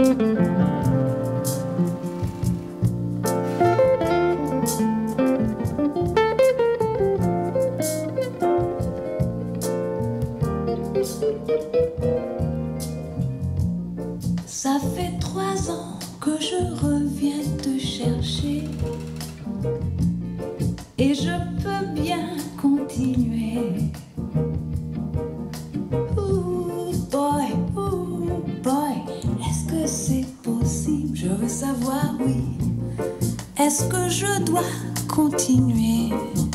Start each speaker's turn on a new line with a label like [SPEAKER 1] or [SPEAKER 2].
[SPEAKER 1] Ça fait 3 ans que je reviens te chercher et je peux bien continuer. Ooh boy, est-ce que c'est possible? Je veux savoir, oui. Est-ce que je dois continuer?